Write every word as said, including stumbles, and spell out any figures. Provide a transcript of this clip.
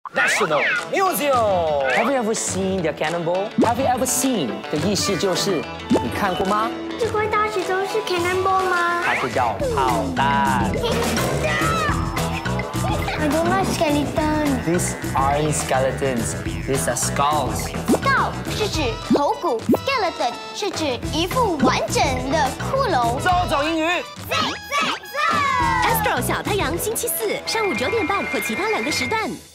National Museum. Have you ever seen the cannonball? Have you ever seen 的意思就是你看过吗？ 这块大石头是 cannonball 吗？ 它是叫炮弹。 I don't like skeletons. These aren't skeletons. These are skulls. Skull 是指头骨 ，skeleton 是指一副完整的骷髅。 周总英语。 Say say say. Astro 小太阳星期四上午九点半或其他两个时段。